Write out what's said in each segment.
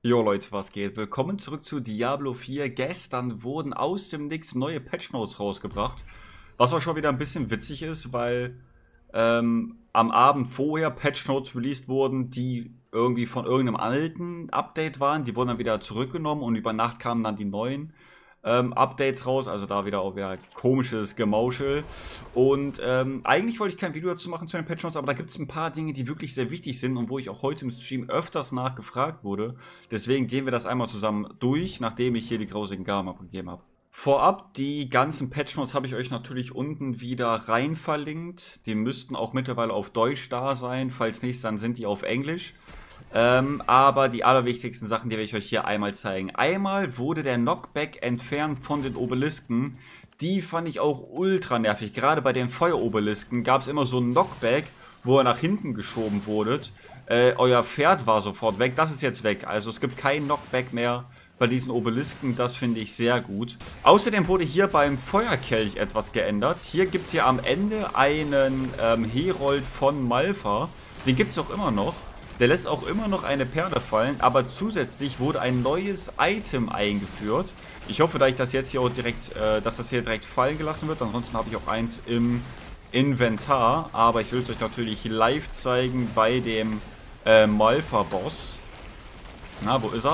Jo Leute, was geht? Willkommen zurück zu Diablo 4. Gestern wurden aus dem Nix neue Patch Notes rausgebracht. Was auch schon wieder ein bisschen witzig ist, weil am Abend vorher Patch Notes released wurden, die irgendwie von irgendeinem alten Update waren. Die wurden dann wieder zurückgenommen und über Nacht kamen dann die neuen Updates raus. Also da wieder auch wieder komisches Gemauschel. Und eigentlich wollte ich kein Video dazu machen zu den Patch Notes, aber da gibt es ein paar Dinge, die wirklich sehr wichtig sind und wo ich auch heute im Stream öfters nachgefragt wurde. Deswegen gehen wir das einmal zusammen durch, nachdem ich hier die grausigen Gaben abgegeben habe. Vorab, die ganzen Patch Notes habe ich euch natürlich unten wieder rein verlinkt. Die müssten auch mittlerweile auf Deutsch da sein. Falls nicht, dann sind die auf Englisch. Aber die allerwichtigsten Sachen, die werde ich euch hier einmal zeigen. Einmal wurde der Knockback entfernt von den Obelisken. Die fand ich auch ultra nervig. Gerade bei den Feuerobelisken gab es immer so einen Knockback, wo er nach hinten geschoben wurde. Euer Pferd war sofort weg. Das ist jetzt weg. Also es gibt keinen Knockback mehr bei diesen Obelisken. Das finde ich sehr gut. Außerdem wurde hier beim Feuerkelch etwas geändert. Hier gibt es ja am Ende einen Herold von Malpha. Den gibt es auch immer noch. Der lässt auch immer noch eine Perle fallen, aber zusätzlich wurde ein neues Item eingeführt. Ich hoffe, dass ich das jetzt hier auch direkt, dass das hier direkt fallen gelassen wird. Ansonsten habe ich auch eins im Inventar, aber ich will es euch natürlich live zeigen bei dem Malpha-Boss. Na, wo ist er?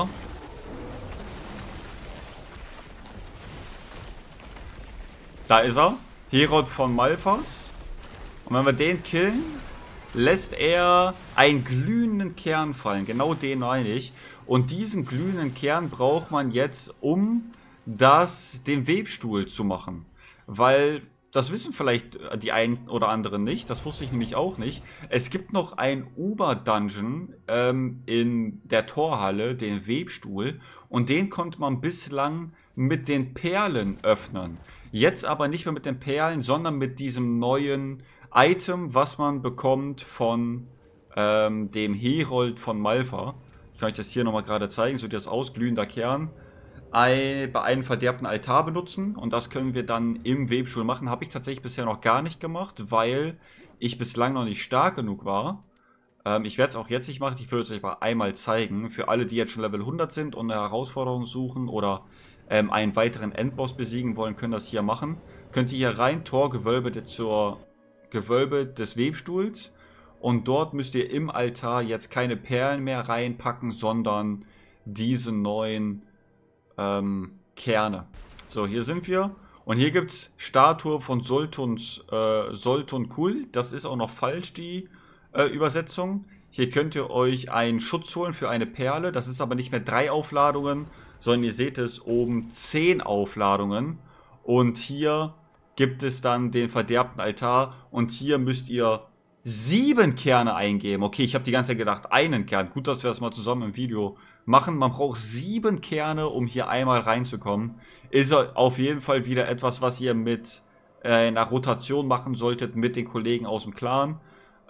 Da ist er. Herod von Malphas. Und wenn wir den killen, lässt er einen glühenden Kern fallen. Genau den meine ich. Und diesen glühenden Kern braucht man jetzt, um den Webstuhl zu machen. Weil, das wissen vielleicht die einen oder anderen nicht, das wusste ich nämlich auch nicht. Es gibt noch einen Uber-Dungeon in der Torhalle, den Webstuhl. Und den konnte man bislang mit den Perlen öffnen. Jetzt aber nicht mehr mit den Perlen, sondern mit diesem neuen Item, was man bekommt von dem Herold von Malpha. Ich kann euch das hier nochmal gerade zeigen. So sieht das aus, glühender Kern. Bei einem verderbten Altar benutzen. Und das können wir dann im Webstuhl machen. Habe ich tatsächlich bisher noch gar nicht gemacht, weil ich bislang noch nicht stark genug war. Ich werde es auch jetzt nicht machen. Ich will es euch mal einmal zeigen. Für alle, die jetzt schon Level 100 sind und eine Herausforderung suchen oder einen weiteren Endboss besiegen wollen, können das hier machen. Könnt ihr hier rein, Torgewölbe Gewölbe des Webstuhls, und dort müsst ihr im Altar jetzt keine Perlen mehr reinpacken, sondern diese neuen Kerne. So, hier sind wir und hier gibt es Statue von Soltun Kul. Das ist auch noch falsch, die Übersetzung. Hier könnt ihr euch einen Schutz holen für eine Perle. Das ist aber nicht mehr 3 Aufladungen, sondern ihr seht es oben 10 Aufladungen. Und hier gibt es dann den verderbten Altar und hier müsst ihr 7 Kerne eingeben. Okay, ich habe die ganze Zeit gedacht, einen Kern. Gut, dass wir das mal zusammen im Video machen. Man braucht 7 Kerne, um hier einmal reinzukommen. Ist auf jeden Fall wieder etwas, was ihr mit einer Rotation machen solltet mit den Kollegen aus dem Clan.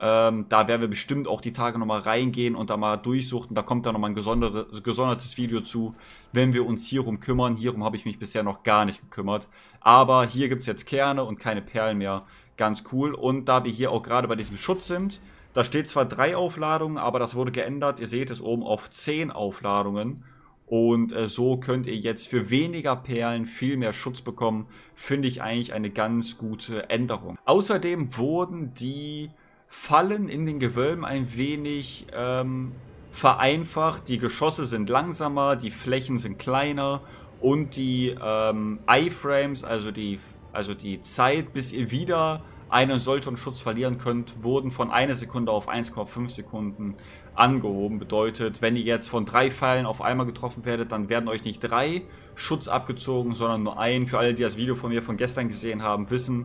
Da werden wir bestimmt auch die Tage nochmal reingehen und da mal durchsuchen. Da kommt dann nochmal ein gesondertes Video zu, wenn wir uns hierum kümmern. Hierum habe ich mich bisher noch gar nicht gekümmert. Aber hier gibt es jetzt Kerne und keine Perlen mehr. Ganz cool. Und da wir hier auch gerade bei diesem Schutz sind, da steht zwar 3 Aufladungen, aber das wurde geändert. Ihr seht es oben auf 10 Aufladungen. Und so könnt ihr jetzt für weniger Perlen viel mehr Schutz bekommen. Finde ich eigentlich eine ganz gute Änderung. Außerdem wurden die Fallen in den Gewölben ein wenig vereinfacht. Die Geschosse sind langsamer, die Flächen sind kleiner und die Iframes, also die Zeit, bis ihr wieder einen Solton-Schutz verlieren könnt, wurden von 1 Sekunde auf 1,5 Sekunden angehoben. Bedeutet, wenn ihr jetzt von 3 Pfeilen auf einmal getroffen werdet, dann werden euch nicht 3 Schutz abgezogen, sondern nur 1. Für alle, die das Video von mir von gestern gesehen haben, wissen,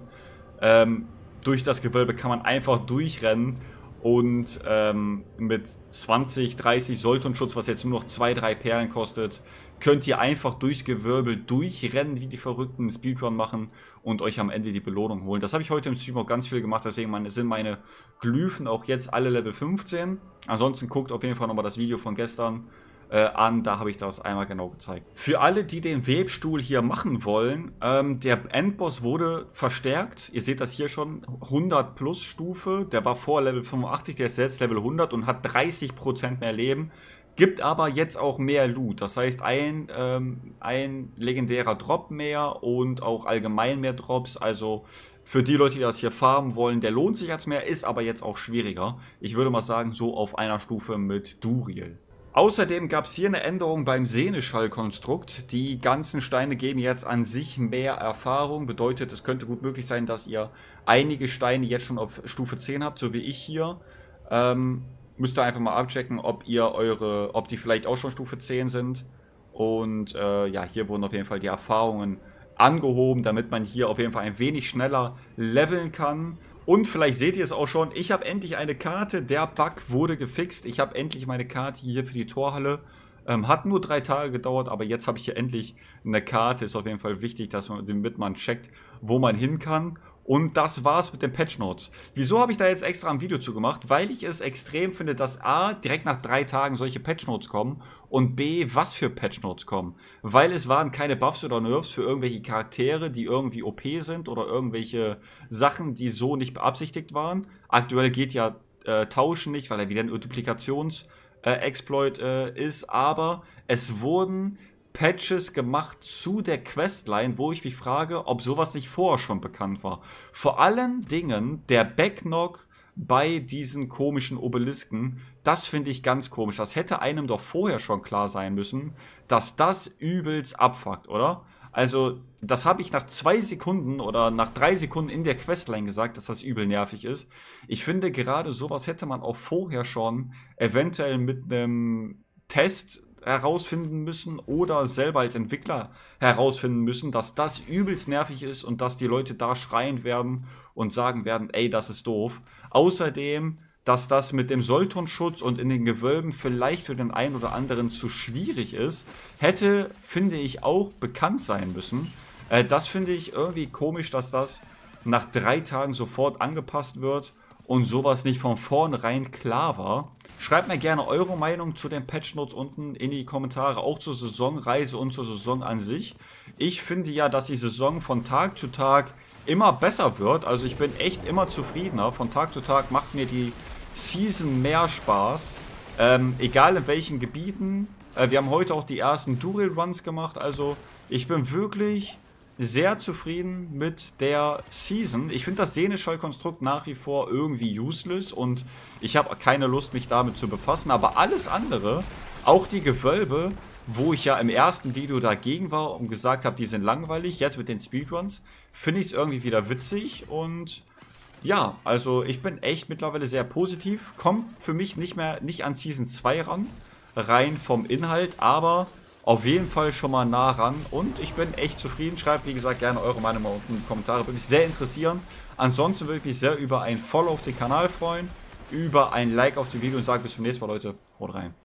durch das Gewölbe kann man einfach durchrennen und mit 20, 30 Solton-Schutz, was jetzt nur noch 2, 3 Perlen kostet, könnt ihr einfach durchs Gewölbe durchrennen, wie die Verrückten, Speedrun machen und euch am Ende die Belohnung holen. Das habe ich heute im Stream auch ganz viel gemacht, deswegen sind meine Glyphen auch jetzt alle Level 15. Ansonsten guckt auf jeden Fall nochmal das Video von gestern an, da habe ich das einmal genau gezeigt. Für alle, die den Webstuhl hier machen wollen, der Endboss wurde verstärkt. Ihr seht das hier schon, 100 plus Stufe. Der war vor Level 85, der ist jetzt Level 100 und hat 30% mehr Leben. Gibt aber jetzt auch mehr Loot. Das heißt, ein legendärer Drop mehr und auch allgemein mehr Drops. Also für die Leute, die das hier farmen wollen, der lohnt sich jetzt mehr, ist aber jetzt auch schwieriger. Ich würde mal sagen, so auf einer Stufe mit Duriel. Außerdem gab es hier eine Änderung beim Seneschall-Konstrukt. Die ganzen Steine geben jetzt an sich mehr Erfahrung. Bedeutet, es könnte gut möglich sein, dass ihr einige Steine jetzt schon auf Stufe 10 habt, so wie ich hier. Müsst ihr einfach mal abchecken, ob die vielleicht auch schon Stufe 10 sind. Und ja, hier wurden auf jeden Fall die Erfahrungen angehoben, damit man hier auf jeden Fall ein wenig schneller leveln kann. Und vielleicht seht ihr es auch schon, ich habe endlich eine Karte, der Bug wurde gefixt. Ich habe endlich meine Karte hier für die Torhalle. Hat nur 3 Tage gedauert, aber jetzt habe ich hier endlich eine Karte. Ist auf jeden Fall wichtig, damit man checkt, wo man hin kann. Und das war's mit den Patch Notes. Wieso habe ich da jetzt extra ein Video zu gemacht? Weil ich es extrem finde, dass A, direkt nach 3 Tagen solche Patch Notes kommen und B, was für Patch Notes kommen. Weil es waren keine Buffs oder Nerfs für irgendwelche Charaktere, die irgendwie OP sind oder irgendwelche Sachen, die so nicht beabsichtigt waren. Aktuell geht ja Tauschen nicht, weil er wieder ein Duplikations-Exploit ist, aber es wurden Patches gemacht zu der Questline, wo ich mich frage, ob sowas nicht vorher schon bekannt war. Vor allen Dingen der Backknock bei diesen komischen Obelisken, das finde ich ganz komisch. Das hätte einem doch vorher schon klar sein müssen, dass das übelst abfuckt, oder? Also, das habe ich nach 2 Sekunden oder nach 3 Sekunden in der Questline gesagt, dass das übel nervig ist. Ich finde, gerade sowas hätte man auch vorher schon eventuell mit einem Test herausfinden müssen oder selber als Entwickler herausfinden müssen, dass das übelst nervig ist und dass die Leute da schreien werden und sagen werden, ey, das ist doof. Außerdem, dass das mit dem Soltonschutz und in den Gewölben vielleicht für den einen oder anderen zu schwierig ist, hätte, finde ich, auch bekannt sein müssen. Das finde ich irgendwie komisch, dass das nach 3 Tagen sofort angepasst wird und sowas nicht von vornherein klar war. Schreibt mir gerne eure Meinung zu den Patch Notes unten in die Kommentare, auch zur Saisonreise und zur Saison an sich. Ich finde ja, dass die Saison von Tag zu Tag immer besser wird. Also ich bin echt immer zufriedener. Von Tag zu Tag macht mir die Season mehr Spaß. Egal in welchen Gebieten. Wir haben heute auch die ersten Duriel-Runs gemacht. Also ich bin wirklich sehr zufrieden mit der Season. Ich finde das Seneschall-Konstrukt nach wie vor irgendwie useless und ich habe keine Lust, mich damit zu befassen. Aber alles andere, auch die Gewölbe, wo ich ja im ersten Video dagegen war und gesagt habe, die sind langweilig, jetzt mit den Speedruns, finde ich es irgendwie wieder witzig. Und ja, also ich bin echt mittlerweile sehr positiv. Kommt für mich nicht an Season 2 ran, rein vom Inhalt, aber auf jeden Fall schon mal nah ran und ich bin echt zufrieden. Schreibt, wie gesagt, gerne eure Meinung mal unten in die Kommentare. Würde mich sehr interessieren. Ansonsten würde ich mich sehr über ein Follow auf den Kanal freuen, über ein Like auf die Video und sage bis zum nächsten Mal, Leute. Haut rein.